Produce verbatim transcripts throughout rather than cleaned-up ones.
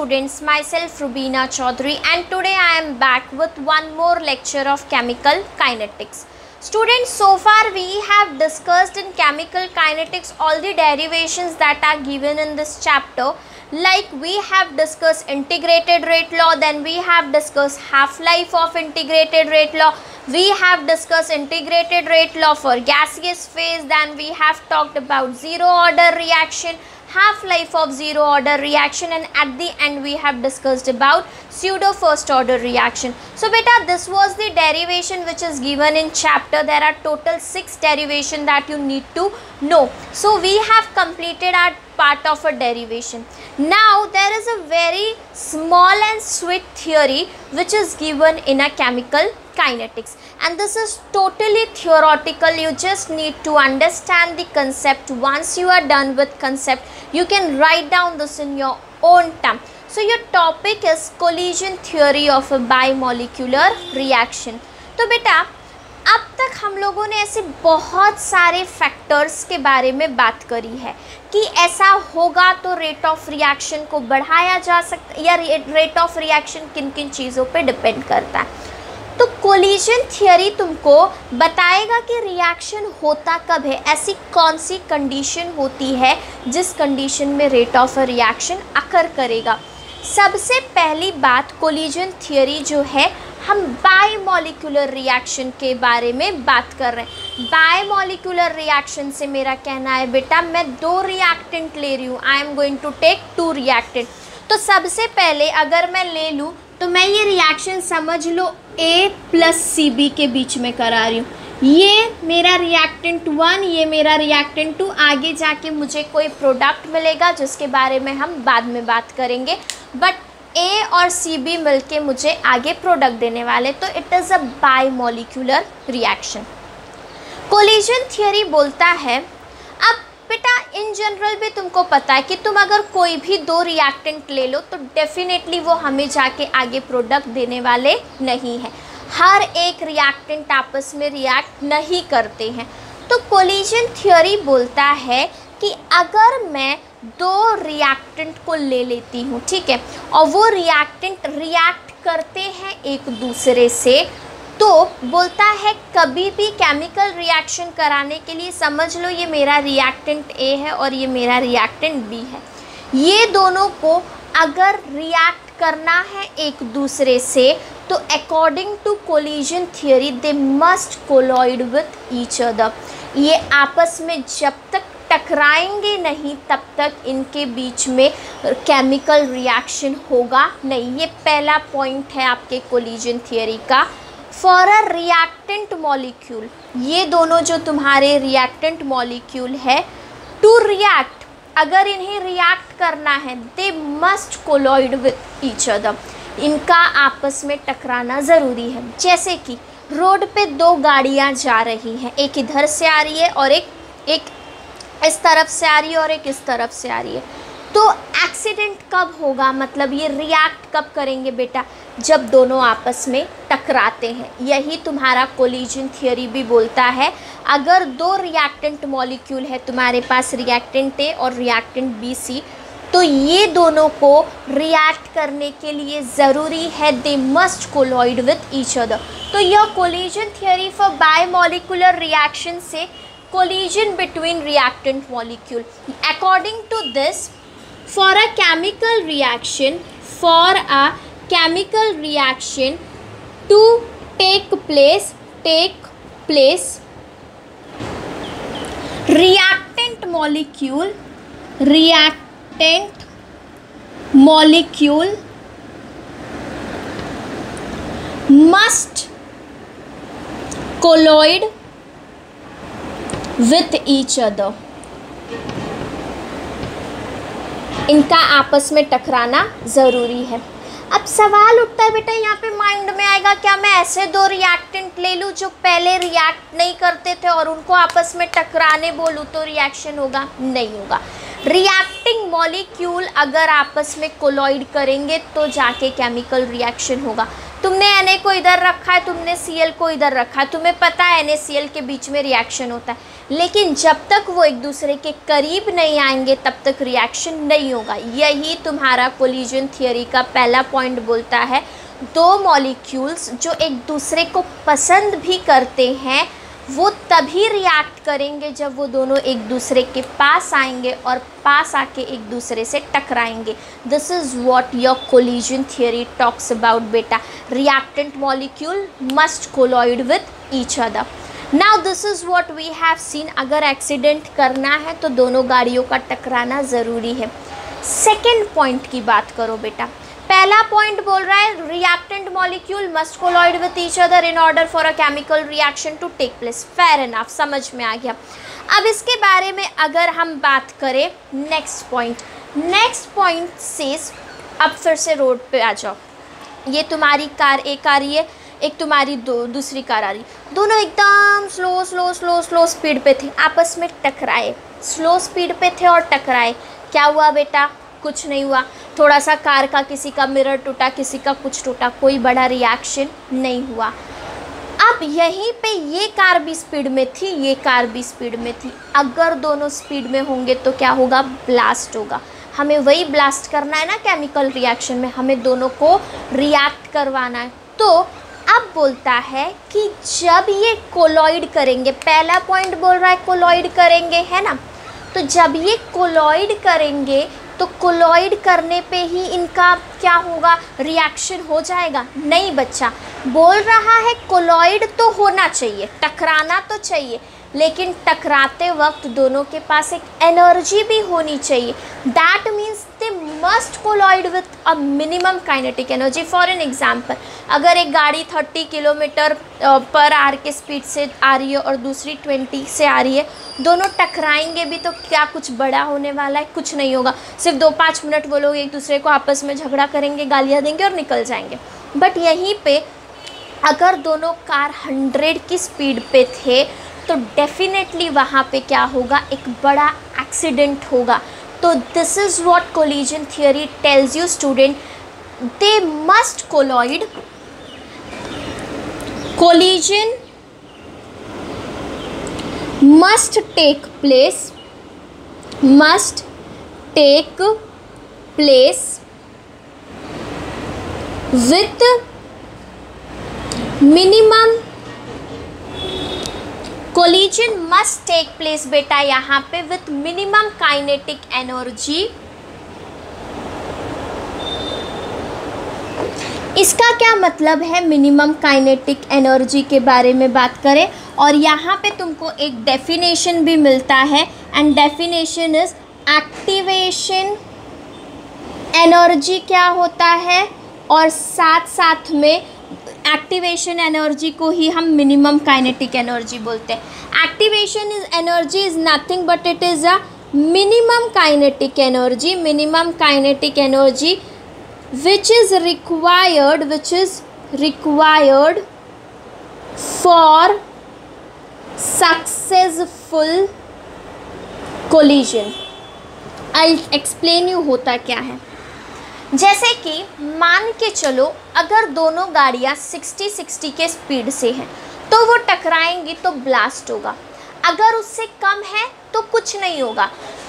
students, myself Rubina Chaudhary, and today I am back with one more lecture of chemical kinetics. Students, so far we have discussed in chemical kinetics all the derivations that are given in this chapter. Like we have discussed integrated rate law, then we have discussed half-life of integrated rate law, we have discussed integrated rate law for gaseous phase, then we have talked about zero order reaction, half-life of zero order reaction, and at the end we have discussed about pseudo first order reaction. So beta, this was the derivation which is given in chapter. There are total six derivation that you need to know. So we have completed our part of a derivation. Now there is a very small and sweet theory which is given in a chemical kinetics, and this is totally theoretical. You just need to understand the concept. Once you are done with concept, you can write down this in your own time. So your topic is collision theory of a bimolecular reaction. तो बेटा, अब तक हम लोगों ने ऐसे बहुत सारे फैक्टर्स के बारे में बात करी है कि ऐसा होगा तो रेट ऑफ रिएक्शन को बढ़ाया जा सकता है, या रेट ऑफ रिएक्शन किन किन चीज़ों पे डिपेंड करता है. तो कोलिजन थियरी तुमको बताएगा कि रिएक्शन होता कब है, ऐसी कौन सी कंडीशन होती है जिस कंडीशन में रेट ऑफ रिएक्शन अकर करेगा. सबसे पहली बात, कोलिजन थियरी जो है, हम बायमॉलिक्यूलर रिएक्शन के बारे में बात कर रहे हैं. बायमॉलिक्यूलर रिएक्शन से मेरा कहना है बेटा, मैं दो रिएक्टेंट ले रही हूँ. I am going to take two reactant. तो सबसे पहले अगर मैं ले लूँ तो मैं ये रिएक्शन समझ लो A प्लस सी बी के बीच में करा रही हूँ. ये मेरा रिएक्टेंट वन, ये मेरा रिएक्टेंट टू. आगे जाके मुझे कोई प्रोडक्ट मिलेगा जिसके बारे में हम बाद में बात करेंगे, बट A और सी बी मिलके मुझे आगे प्रोडक्ट देने वाले. तो it is a bimolecular reaction. Collision theory बोलता है, अब बेटा इन जनरल भी तुमको पता है कि तुम अगर कोई भी दो रिएक्टेंट ले लो तो डेफिनेटली वो हमें जाके आगे प्रोडक्ट देने वाले नहीं हैं. हर एक रिएक्टेंट आपस में रिएक्ट नहीं करते हैं. तो कोलिजन थियरी बोलता है कि अगर मैं दो रिएक्टेंट को ले लेती हूँ, ठीक है, और वो रिएक्टेंट रिएक्ट करते हैं एक दूसरे से, तो बोलता है कभी भी केमिकल रिएक्शन कराने के लिए समझ लो ये मेरा रिएक्टेंट ए है और ये मेरा रिएक्टेंट बी है. ये दोनों को अगर रिएक्ट करना है एक दूसरे से तो according to collision theory they must colloid with each other. ये आपस में जब तक टकराएंगे नहीं तब तक इनके बीच में केमिकल रिएक्शन होगा नहीं. ये पहला पॉइंट है आपके कोलिजन थियरी का. फॉर अ रिएक्टेंट मॉलिक्यूल, ये दोनों जो तुम्हारे रिएक्टेंट मॉलिक्यूल है, टू रिएक्ट, अगर इन्हें रिएक्ट करना है, they must colloid with each other. इनका आपस में टकराना ज़रूरी है. जैसे कि रोड पे दो गाड़ियाँ जा रही हैं, एक इधर से आ रही है और एक एक इस तरफ से आ रही है और एक इस तरफ से आ रही है. तो एक्सीडेंट कब होगा, मतलब ये रिएक्ट कब करेंगे बेटा, जब दोनों आपस में टकराते हैं. यही तुम्हारा कोलिजन थियरी भी बोलता है. अगर दो रिएक्टेंट मॉलिक्यूल है तुम्हारे पास, रिएक्टेंट ए और रिएक्टेंट बी सी, तो ये दोनों को रिएक्ट करने के लिए ज़रूरी है they must colloid with each other. तो यह collision theory for bimolecular reaction से collision between reactant molecule. According to this, for a chemical reaction, for a chemical reaction to take place, take place, reactant molecule, reactant molecule must colloid with each other. इनका आपस में टकराना ज़रूरी है. अब सवाल उठता है बेटा, यहाँ पे माइंड में आएगा, क्या मैं ऐसे दो रिएक्टेंट ले लूँ जो पहले रिएक्ट नहीं करते थे और उनको आपस में टकराने बोलूँ तो रिएक्शन होगा? नहीं होगा. रिएक्टिंग मॉलिक्यूल अगर आपस में कोलॉइड करेंगे तो जाके केमिकल रिएक्शन होगा. तुमने Na को इधर रखा है, तुमने Cl को इधर रखा है, तुम्हें पता है NaCl के बीच में रिएक्शन होता है, लेकिन जब तक वो एक दूसरे के करीब नहीं आएंगे तब तक रिएक्शन नहीं होगा। यही तुम्हारा कोलिजन थियरी का पहला पॉइंट बोलता है। दो मॉलिक्यूल्स जो एक दूसरे को पसंद भी करते हैं वो तभी रिएक्ट करेंगे जब वो दोनों एक दूसरे के पास आएंगे और पास आके एक दूसरे से टकराएंगे। This is what your collision theory talks about बेटा। Reactant molecule must colloid with each other. Now this is what we have seen. अगर एक्सीडेंट करना है तो दोनों गाड़ियों का टकराना ज़रूरी है। सेकेंड पॉइंट की बात करो बेटा। पहला पॉइंट बोल रहा है reactant molecule must colloid with each other in order for a chemical reaction to take place. Fair enough, समझ में आ गया। अब इसके बारे में अगर हम बात करें next point, next point says, अब फिर से रोड पे आ जाओ। ये तुम्हारी कार एक आ रही है, एक तुम्हारी दो दूसरी कार आ रही, दोनों एकदम slow slow slow slow speed पे थे, आपस में टकराए। स्लो स्पीड पे थे और टकराए, क्या हुआ बेटा? कुछ नहीं हुआ। थोड़ा सा कार का किसी का मिरर टूटा, किसी का कुछ टूटा, कोई बड़ा रिएक्शन नहीं हुआ। अब यहीं पे ये कार भी स्पीड में थी, ये कार भी स्पीड में थी। अगर दोनों स्पीड में होंगे तो क्या होगा? ब्लास्ट होगा। हमें वही ब्लास्ट करना है ना केमिकल रिएक्शन में, हमें दोनों को रिएक्ट करवाना है। तो अब बोलता है कि जब ये कोलॉइड करेंगे, पहला पॉइंट बोल रहा है कोलॉइड करेंगे, है ना? तो जब ये कोलॉइड करेंगे तो कोलॉइड करने पे ही इनका क्या होगा? रिएक्शन हो जाएगा? नहीं बच्चा, बोल रहा है कोलॉइड तो होना चाहिए, टकराना तो चाहिए, लेकिन टकराते वक्त दोनों के पास एक एनर्जी भी होनी चाहिए। That means they must colloid with a minimum kinetic energy. For an example, अगर एक गाड़ी तीस किलोमीटर पर आवर के स्पीड से आ रही है और दूसरी बीस से आ रही है, दोनों टकराएंगे भी तो क्या कुछ बड़ा होने वाला है? कुछ नहीं होगा। सिर्फ दो पाँच मिनट वो लोग एक दूसरे को आपस में झगड़ा करेंगे, गालियाँ देंगे और निकल जाएंगे। बट यहीं पे अगर दोनों कार हंड्रेड की स्पीड पे थे तो डेफिनेटली वहाँ पे क्या होगा? एक बड़ा एक्सीडेंट होगा। तो this is what collision theory tells you student, they must collide. Collision must take place must take place with minimum collision must take place बेटा यहाँ पे with minimum kinetic energy। इसका क्या मतलब है? मिनिमम काइनेटिक एनर्जी के बारे में बात करें और यहाँ पे तुमको एक डेफिनेशन भी मिलता है, and definition is activation energy क्या होता है, और साथ साथ में एक्टिवेशन एनर्जी को ही हम मिनिमम काइनेटिक एनर्जी बोलते हैं। Activation is energy is nothing but it is a minimum kinetic energy, minimum kinetic energy which is required which is required for successful collision। I'll explain you होता क्या है। जैसे कि मान के चलो अगर दोनों गाड़ियाँ साठ साठ के स्पीड से हैं तो वो टकराएंगी तो ब्लास्ट होगा। अगर उससे कम है तो कुछ नहीं होगा।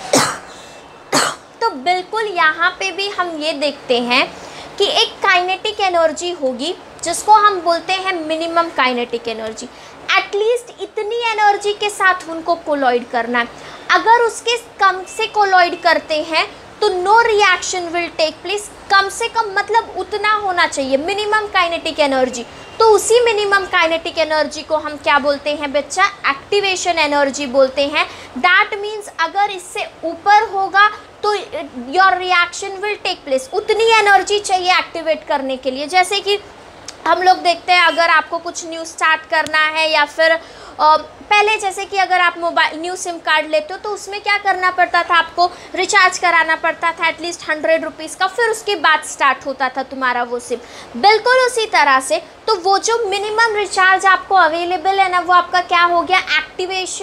तो बिल्कुल यहाँ पे भी हम ये देखते हैं कि एक काइनेटिक एनर्जी होगी जिसको हम बोलते हैं मिनिमम काइनेटिक एनर्जी। एटलीस्ट इतनी एनर्जी के साथ उनको कोलॉइड करना है। अगर उसके कम से कोलॉइड करते हैं तो no reaction will take place. कम से कम मतलब उतना होना चाहिए मिनिमम काइनेटिक एनर्जी। तो उसी मिनिमम काइनेटिक एनर्जी को हम क्या बोलते हैं बच्चा? एक्टिवेशन एनर्जी बोलते हैं। दैट मीन्स अगर इससे ऊपर होगा तो your reaction will take place. उतनी एनर्जी चाहिए एक्टिवेट करने के लिए। जैसे कि हम लोग देखते हैं अगर आपको कुछ न्यू स्टार्ट करना है या फिर आ, पहले जैसे कि अगर आप मोबाइल न्यू सिम कार्ड लेते हो तो उसमें क्या करना पड़ता था? आपको रिचार्ज कराना पड़ता था एटलीस्ट हंड्रेड रुपीज़ का, फिर उसके बाद स्टार्ट होता था तुम्हारा वो सिम। बिल्कुल उसी तरह से तो वो जो मिनिमम रिचार्ज आपको अवेलेबल है ना, वो आपका क्या हो गया? एक्टिवेशन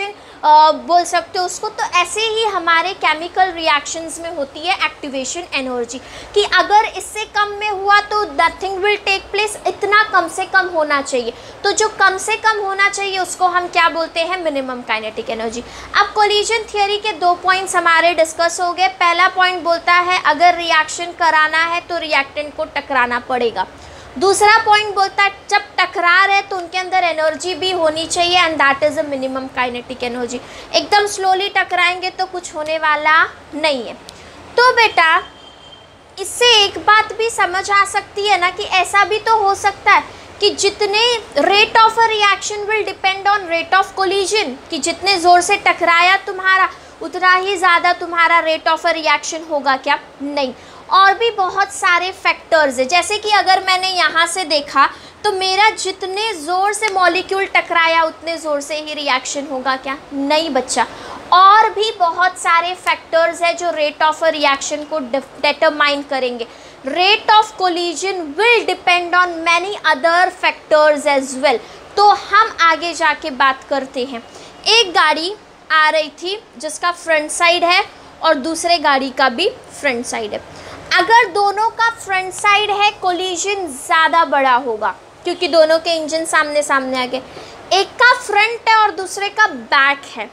बोल सकते हो उसको। तो ऐसे ही हमारे केमिकल रिएक्शंस में होती है एक्टिवेशन एनर्जी, कि अगर इससे कम में हुआ तो नथिंग विल टेक प्लेस, इतना कम से कम होना चाहिए। तो जो कम से कम होना चाहिए उसको हम क्या बोलते हैं, मिनिमम काइनेटिक एनर्जी। अब कोलिजन थियरी के दो पॉइंट्स हमारे डिस्कस हो गए। पहला पॉइंट बोलता है अगर रिएक्शन कराना है तो रिएक्टेंट को टकराना पड़ेगा। दूसरा पॉइंट बोलता है जब टकरा रहे तो उनके अंदर एनर्जी भी होनी चाहिए, and that is a minimum kinetic energy. एकदम स्लोली टकराएंगे तो कुछ होने वाला नहीं है। तो बेटा इससे एक बात भी समझ आ सकती है ना कि ऐसा भी तो हो सकता है कि जितने rate of a reaction will depend on rate of collision, कि जितने ज़ोर से टकराया तुम्हारा उतना ही ज़्यादा तुम्हारा रेट ऑफ अ रिएक्शन होगा क्या? नहीं। और भी बहुत सारे फैक्टर्स है, जैसे कि अगर मैंने यहाँ से देखा तो मेरा जितने ज़ोर से मॉलिक्यूल टकराया उतने ज़ोर से ही रिएक्शन होगा क्या? नहीं बच्चा। और भी बहुत सारे फैक्टर्स है जो रेट ऑफ अ रिएक्शन को डिटरमाइन करेंगे। Rate of collision will depend on many other factors as well. तो हम आगे जाके बात करते हैं। एक गाड़ी आ रही थी जिसका फ्रंट साइड है और दूसरे गाड़ी का भी फ्रंट साइड है। अगर दोनों का फ्रंट साइड है कोलिजन ज़्यादा बड़ा होगा क्योंकि दोनों के इंजन सामने सामने आ गए। एक का फ्रंट है और दूसरे का बैक है,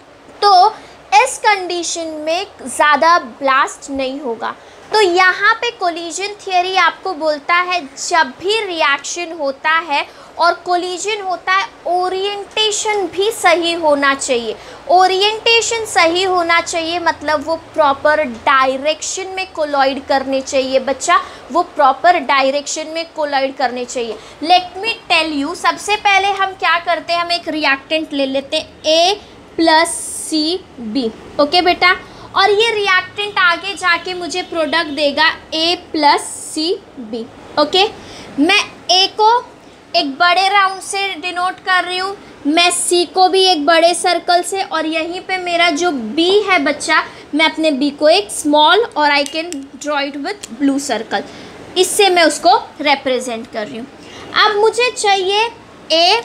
तो इस कंडीशन में ज़्यादा ब्लास्ट नहीं होगा। तो यहाँ पे कोलिजन थियरी आपको बोलता है जब भी रिएक्शन होता है और कोलिजन होता है ओरिएंटेशन भी सही होना चाहिए। ओरिएंटेशन सही होना चाहिए मतलब वो प्रॉपर डायरेक्शन में कोलॉइड करने चाहिए बच्चा, वो प्रॉपर डायरेक्शन में कोलॉइड करने चाहिए। लेट मी टेल यू, सबसे पहले हम क्या करते हैं, हम एक रिएक्टेंट ले लेते हैं A plus C B. Okay बेटा, और ये रिएक्टेंट आगे जाके मुझे प्रोडक्ट देगा A plus C B. Okay, मैं ए को एक बड़े राउंड से डिनोट कर रही हूँ, मैं सी को भी एक बड़े सर्कल से, और यहीं पे मेरा जो बी है बच्चा, मैं अपने बी को एक स्मॉल और I can draw it with blue circle, इससे मैं उसको रिप्रेजेंट कर रही हूँ। अब मुझे चाहिए ए,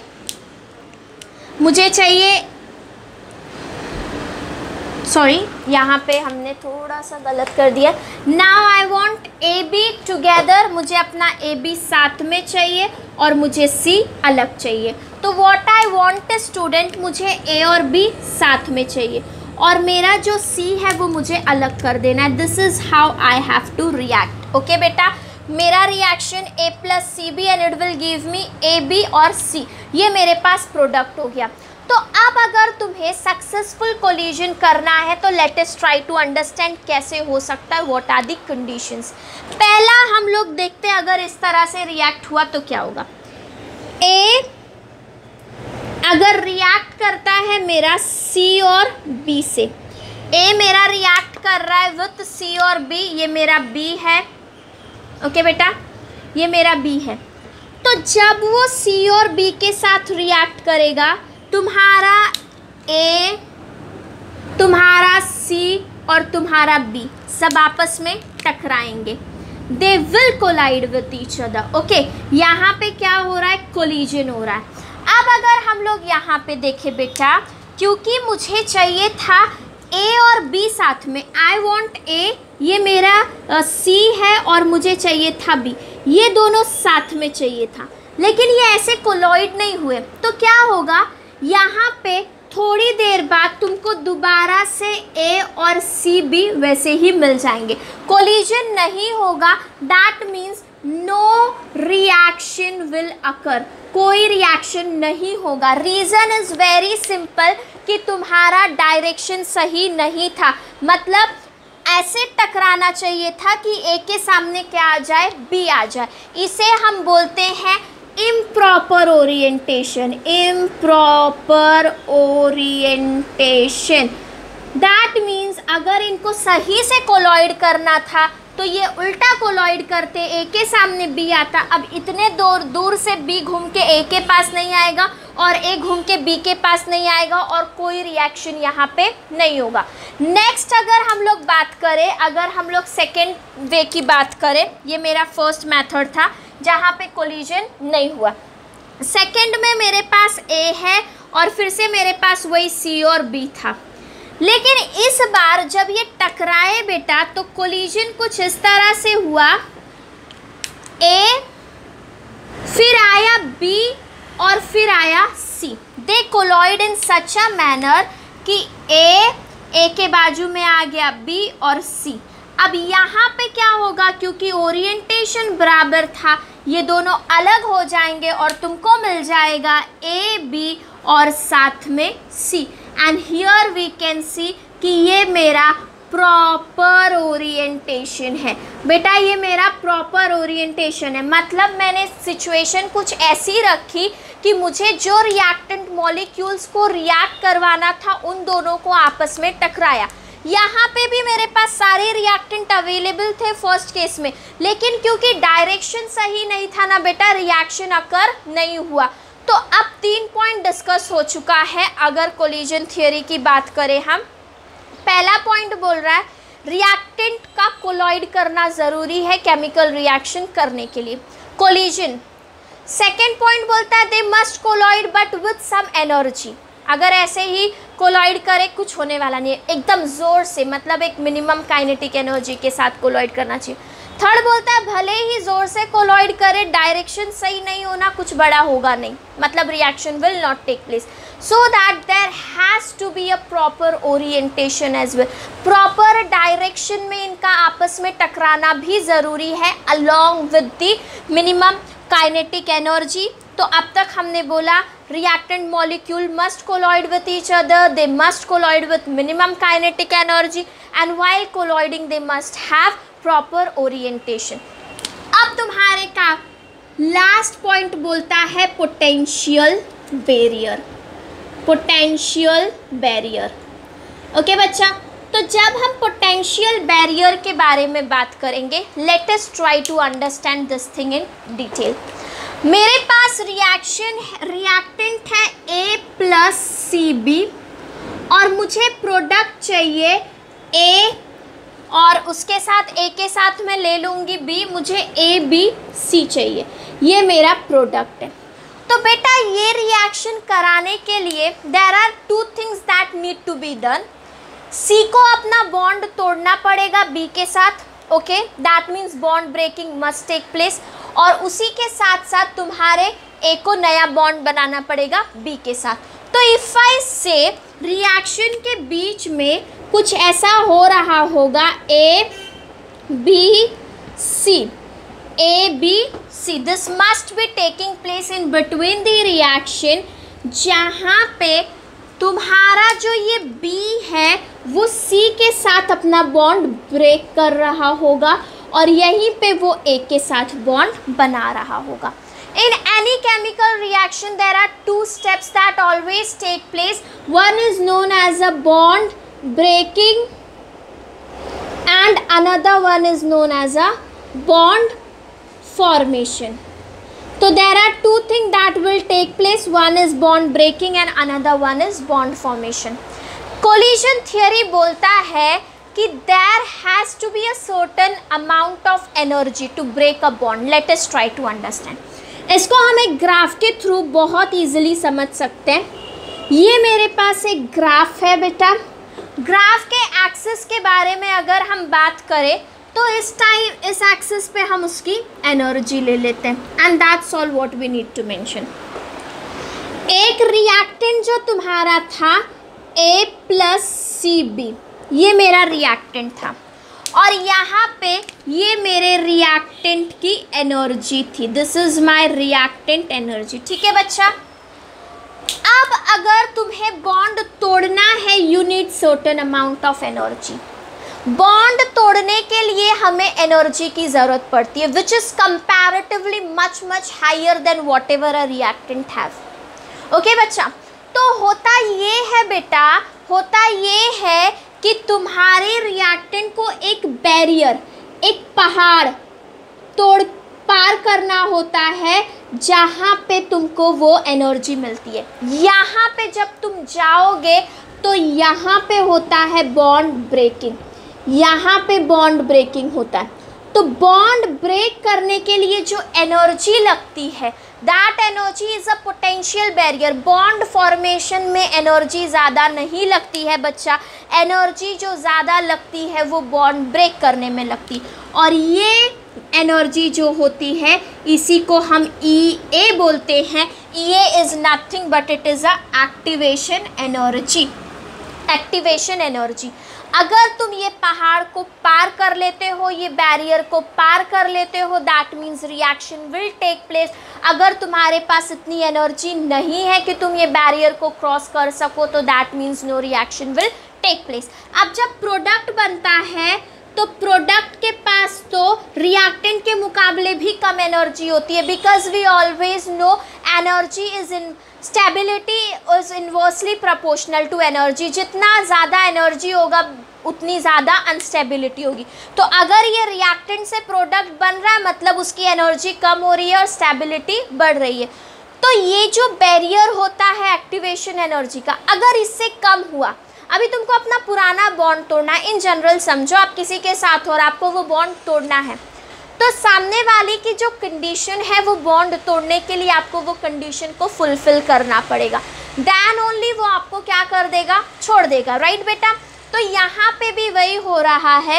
मुझे चाहिए सॉरी यहाँ पे हमने थोड़ा सा गलत कर दिया। Now I want A B together, मुझे अपना ए बी साथ में चाहिए और मुझे सी अलग चाहिए। तो व्हाट आई वांट स्टूडेंट, मुझे ए और बी साथ में चाहिए और मेरा जो सी है वो मुझे अलग कर देना है। This is how I have to react. Okay बेटा, मेरा reaction A plus C B and it will give me A B और सी, ये मेरे पास प्रोडक्ट हो गया। तो अब अगर तुम्हें सक्सेसफुल कोलिजन करना है तो let us try to understand कैसे हो सकता है, व्हाट आर द कंडीशंस। पहला हम लोग देखते हैं अगर इस तरह से रिएक्ट हुआ तो क्या होगा। ए अगर रिएक्ट करता है मेरा सी और बी से, ए मेरा रिएक्ट कर रहा है विथ सी और बी, ये मेरा बी है। ओके बेटा, ये मेरा बी है। तो जब वो सी और बी के साथ रिएक्ट करेगा, तुम्हारा ए, तुम्हारा सी और तुम्हारा बी सब आपस में टकराएंगे। They will collide with each other. Okay, यहाँ पे क्या हो रहा है, कोलिजन हो रहा है। अब अगर हम लोग यहाँ पे देखें बेटा, क्योंकि मुझे चाहिए था ए और बी साथ में, आई वॉन्ट ए, ये मेरा सी uh, है और मुझे चाहिए था बी, ये दोनों साथ में चाहिए था, लेकिन ये ऐसे कोलॉइड नहीं हुए। तो क्या होगा, यहाँ पे थोड़ी देर बाद तुमको दोबारा से ए और सी भी वैसे ही मिल जाएंगे, कोलिजन नहीं होगा। That means no reaction will occur, कोई रिएक्शन नहीं होगा। रीज़न इज़ वेरी सिंपल कि तुम्हारा डायरेक्शन सही नहीं था, मतलब ऐसे टकराना चाहिए था कि ए के सामने क्या आ जाए, बी आ जाए। इसे हम बोलते हैं improper orientation. Improper orientation that means अगर इनको सही से कोलॉइड करना था तो ये उल्टा कोलॉइड करते, ए के सामने बी आता। अब इतने दूर दूर से बी घूम के ए के पास नहीं आएगा और ए घूम के बी के पास नहीं आएगा और कोई रिएक्शन यहाँ पे नहीं होगा। नेक्स्ट अगर हम लोग बात करें, अगर हम लोग सेकेंड वे की बात करें, ये मेरा फर्स्ट मेथड था जहाँ पे कोलिजन नहीं हुआ। सेकेंड में मेरे पास ए है और फिर से मेरे पास वही सी और बी था। लेकिन इस बार जब ये टकराए बेटा तो कोलिजन कुछ इस तरह से हुआ, ए फिर आया बी और फिर आया सी। दे colloid in such a manner कि ए ए के बाजू में आ गया बी और सी। अब यहाँ पे क्या होगा, क्योंकि ओरिएंटेशन बराबर था, ये दोनों अलग हो जाएंगे और तुमको मिल जाएगा ए बी और साथ में C. And here we can see कि ये मेरा प्रॉपर ओरिएंटेशन है। बेटा ये मेरा प्रॉपर ओरिएंटेशन है, मतलब मैंने सिचुएशन कुछ ऐसी रखी कि मुझे जो रिएक्टेंट मॉलिक्यूल्स को रिएक्ट करवाना था उन दोनों को आपस में टकराया। यहाँ पे भी मेरे पास सारे रिएक्टेंट अवेलेबल थे फर्स्ट केस में, लेकिन क्योंकि डायरेक्शन सही नहीं था ना बेटा, रिएक्शन अकर नहीं हुआ। तो अब तीन पॉइंट डिस्कस हो चुका है अगर कोलिजन थ्योरी की बात करें हम। पहला पॉइंट बोल रहा है रिएक्टेंट का कोलॉइड करना ज़रूरी है केमिकल रिएक्शन करने के लिए, कोलिजन। सेकेंड पॉइंट बोलता है they must collide but with some energy, अगर ऐसे ही कोलॉइड करे कुछ होने वाला नहीं है, एकदम ज़ोर से, मतलब एक मिनिमम काइनेटिक एनर्जी के साथ कोलॉइड करना चाहिए। थर्ड बोलता है भले ही ज़ोर से कोलॉइड करे, डायरेक्शन सही नहीं होना, कुछ बड़ा होगा नहीं, मतलब reaction will not take place, so that there has to be a proper orientation as well. Proper direction में इनका आपस में टकराना भी ज़रूरी है along with the minimum kinetic energy. तो अब तक हमने बोला reactant molecule must colloid with each other, they must colloid with minimum kinetic energy, and while colloiding they must have proper orientation. अब तुम्हारे का लास्ट पॉइंट बोलता है potential barrier, potential barrier. Okay बच्चा, तो जब हम पोटेंशियल बैरियर के बारे में बात करेंगे, let us try to understand this thing in detail. मेरे पास रिएक्शन रिएक्टेंट है ए प्लस सी बी और मुझे प्रोडक्ट चाहिए ए और उसके साथ ए के साथ मैं ले लूँगी बी, मुझे ए बी सी चाहिए, ये मेरा प्रोडक्ट है। तो बेटा ये रिएक्शन कराने के लिए there are two things that need to be done. C को अपना बॉन्ड तोड़ना पड़ेगा बी के साथ, okay, that means bond breaking must take place, और उसी के साथ साथ तुम्हारे ए को नया बॉन्ड बनाना पड़ेगा बी के साथ। तो इफ़ आई से रिएक्शन के बीच में कुछ ऐसा हो रहा होगा A B C, A B C, this must be taking place in between the reaction, जहाँ पे तुम्हारा जो ये B है वो C के साथ अपना बॉन्ड ब्रेक कर रहा होगा और यहीं पे वो A के साथ बॉन्ड बना रहा होगा। In any chemical reaction there are two steps that always take place. One is known as a bond breaking and another one is known as a bond formation. So there are two things that will take place. One is bond breaking and another one is bond formation. Collision theory बोलता है कि there has to be a certain amount of energy to break a bond. Let us try to understand. इसको हम एक graph के through बहुत easily समझ सकते हैं। ये मेरे पास एक ग्राफ है बेटा। ग्राफ के एक्सिस के बारे में अगर हम बात करें तो इस टाइम इस एक्सिस पे हम उसकी एनर्जी ले लेते हैं and that's all what we need to mention. एक रिएक्टेंट जो तुम्हारा था ए प्लस सी बी, ये मेरा रिएक्टेंट था और यहाँ पे ये मेरे रिएक्टेंट की एनर्जी थी। This is my reactant energy. ठीक है बच्चा। अब अगर तुम्हें बॉन्ड तोड़ना है you need certain amount of energy. Bond तोड़ने के लिए हमें एनर्जी की ज़रूरत पड़ती है which is comparatively much much higher than whatever a reactant have. Okay बच्चा, तो होता ये है बेटा, होता ये है कि तुम्हारे रिएक्टेंट को एक बैरियर, एक पहाड़ तोड़ पार करना होता है जहाँ पे तुमको वो एनर्जी मिलती है। यहाँ पे जब तुम जाओगे तो यहाँ पे होता है बॉन्ड ब्रेकिंग, यहाँ पे बॉन्ड ब्रेकिंग होता है। तो बॉन्ड ब्रेक करने के लिए जो एनर्जी लगती है that energy is a potential barrier. Bond formation में एनर्जी ज़्यादा नहीं लगती है बच्चा, एनर्जी जो ज़्यादा लगती है वो बॉन्ड ब्रेक करने में लगती, और ये एनर्जी जो होती है इसी को हम ई ए बोलते हैं। E A is nothing but it is a activation energy. Activation energy, अगर तुम ये पहाड़ को पार कर लेते हो, ये बैरियर को पार कर लेते हो, that means reaction will take place. अगर तुम्हारे पास इतनी एनर्जी नहीं है कि तुम ये बैरियर को क्रॉस कर सको तो that means no reaction will take place. अब जब प्रोडक्ट बनता है तो प्रोडक्ट के पास तो रिएक्टेंट के मुकाबले भी कम एनर्जी होती है, because we always know energy is in stability is inversely proportional to energy. जितना ज़्यादा एनर्जी होगा उतनी ज़्यादा अनस्टेबिलिटी होगी। तो अगर ये रिएक्टेंट से प्रोडक्ट बन रहा है मतलब उसकी एनर्जी कम हो रही है और स्टेबिलिटी बढ़ रही है। तो ये जो बैरियर होता है एक्टिवेशन एनर्जी का, अगर इससे कम हुआ, अभी तुमको अपना पुराना बॉन्ड तोड़ना है, इन जनरल समझो आप किसी के साथ हो और आपको वो बॉन्ड तोड़ना है, तो सामने वाले की जो कंडीशन है वो बॉन्ड तोड़ने के लिए आपको वो कंडीशन को फुलफिल करना पड़ेगा, देन ओनली वो आपको क्या कर देगा, छोड़ देगा। राइट बेटा, तो यहाँ पे भी वही हो रहा है,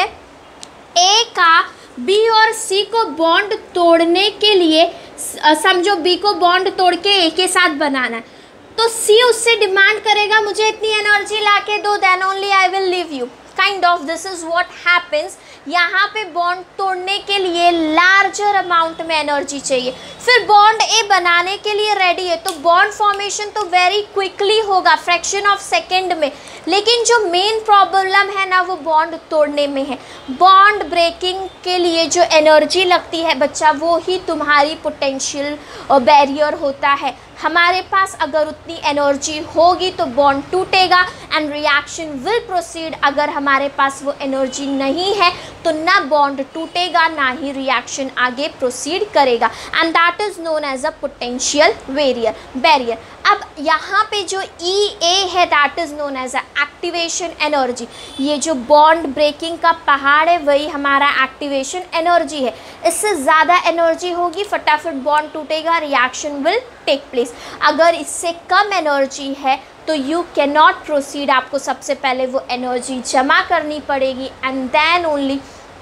ए का बी और सी को बॉन्ड तोड़ने के लिए, समझो बी को बॉन्ड तोड़ के ए के साथ बनाना है, तो सी उससे डिमांड करेगा मुझे इतनी एनर्जी ला के दो, then only I will leave you. Kind of this is what happens. यहाँ पे बॉन्ड तोड़ने के लिए लार्जर अमाउंट में एनर्जी चाहिए, फिर बॉन्ड ए बनाने के लिए रेडी है तो बॉन्ड फॉर्मेशन तो वेरी क्विकली होगा, फ्रैक्शन ऑफ सेकेंड में। लेकिन जो मेन प्रॉब्लम है ना वो बॉन्ड तोड़ने में है। बॉन्ड ब्रेकिंग के लिए जो एनर्जी लगती है बच्चा, वो ही तुम्हारी पोटेंशियल बैरियर होता है। हमारे पास अगर उतनी एनर्जी होगी तो बॉन्ड टूटेगा एंड रिएक्शन विल प्रोसीड। अगर हमारे पास वो एनर्जी नहीं है तो ना बॉन्ड टूटेगा ना ही रिएक्शन आगे प्रोसीड करेगा, and that is known as a potential barrier barrier अब यहाँ पे जो ई ए है that is known as a activation energy. ये जो बॉन्ड ब्रेकिंग का पहाड़ है वही हमारा एक्टिवेशन एनर्जी है। इससे ज़्यादा एनर्जी होगी फटाफट बॉन्ड टूटेगा, रिएक्शन विल टेक प्लेस। अगर इससे कम एनर्जी है तो यू कैन नॉट प्रोसीड, आपको सबसे पहले वो एनर्जी जमा करनी पड़ेगी एंड देन ओनली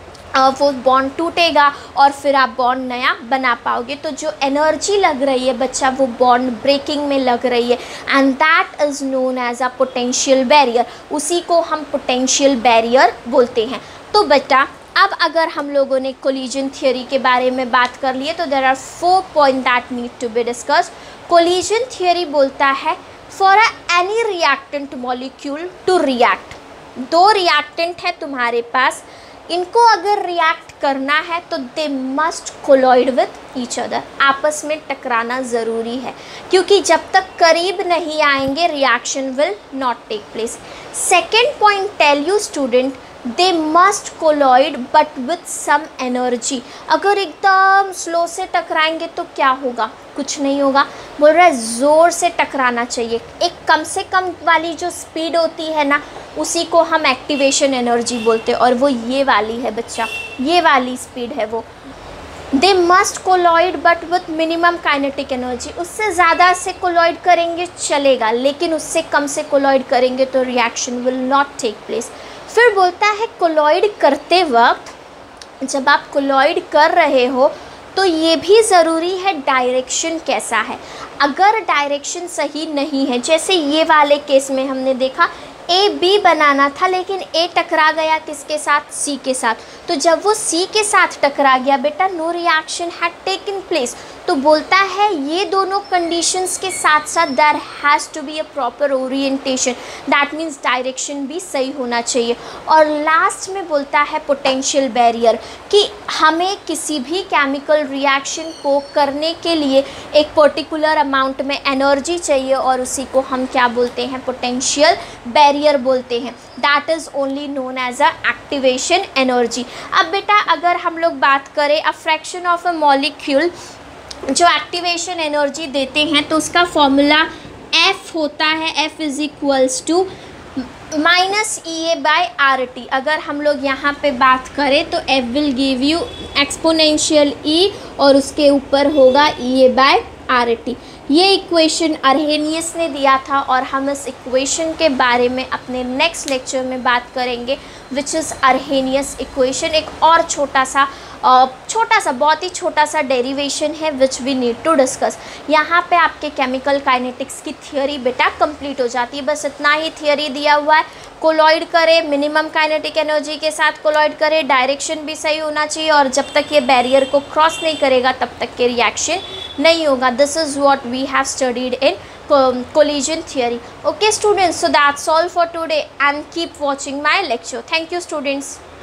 वो बॉन्ड टूटेगा और फिर आप बॉन्ड नया बना पाओगे। तो जो एनर्जी लग रही है बच्चा वो बॉन्ड ब्रेकिंग में लग रही है and that is known as a potential barrier. उसी को हम पोटेंशियल बैरियर बोलते हैं। तो बेटा अब अगर हम लोगों ने कोलिजन थियोरी के बारे में बात कर लिए तो there are four point that need to be discussed. Collision theory बोलता है for a any reactant molecule to react. दो रिएक्टेंट है तुम्हारे पास, इनको अगर रिएक्ट करना है तो they must colloid with each other. आपस में टकराना ज़रूरी है क्योंकि जब तक करीब नहीं आएंगे reaction will not take place. Second point tell you student, they must collide but with some energy. अगर एकदम स्लो से टकराएंगे तो क्या होगा, कुछ नहीं होगा। बोल रहा है ज़ोर से टकराना चाहिए, एक कम से कम वाली जो स्पीड होती है ना उसी को हम एक्टिवेशन एनर्जी बोलते हैं और वो ये वाली है बच्चा, ये वाली स्पीड है वो। They must collide but with minimum kinetic energy. उससे ज़्यादा से कोलॉइड करेंगे चलेगा लेकिन उससे कम से कोलॉइड करेंगे तो reaction will not take place. फिर बोलता है कोलॉइड करते वक्त जब आप कोलॉइड कर रहे हो तो ये भी ज़रूरी है डायरेक्शन कैसा है। अगर डायरेक्शन सही नहीं है, जैसे ये वाले केस में हमने देखा ए बी बनाना था लेकिन ए टकरा गया किसके साथ, सी के साथ। तो जब वो सी के साथ टकरा गया बेटा no reaction had taken place. तो बोलता है ये दोनों कंडीशंस के साथ साथ there has to be a proper orientation, that means direction भी सही होना चाहिए। और लास्ट में बोलता है पोटेंशियल बैरियर कि हमें किसी भी केमिकल रिएक्शन को करने के लिए एक पर्टिकुलर अमाउंट में एनर्जी चाहिए और उसी को हम क्या बोलते हैं, पोटेंशियल बैरियर बोलते हैं। That is only known as a activation energy. अब बेटा अगर हम लोग बात करें a fraction of a molecule जो एक्टिवेशन एनर्जी देते हैं तो उसका फॉर्मूला एफ होता है, F is equals to minus E A by R T. अगर हम लोग यहाँ पे बात करें तो F will give you exponential E और उसके ऊपर होगा E A by R T. ये इक्वेशन अर्हेनियस ने दिया था और हम इस इक्वेशन के बारे में अपने नेक्स्ट लेक्चर में बात करेंगे, विच इज़ अर्हेनियस इक्वेशन। एक और छोटा सा छोटा सा बहुत ही छोटा सा डेरिवेशन है which we need to discuss. यहाँ पे आपके केमिकल काइनेटिक्स की थियोरी बेटा कंप्लीट हो जाती है। बस इतना ही थियोरी दिया हुआ है। कोलॉइड करे, मिनिमम काइनेटिक एनर्जी के साथ कोलॉइड करे, डायरेक्शन भी सही होना चाहिए और जब तक ये बैरियर को क्रॉस नहीं करेगा तब तक के रिएक्शन नहीं होगा। This is what we have studied in collision theory. Okay students, so that's all for today and keep watching my lecture. Thank you students.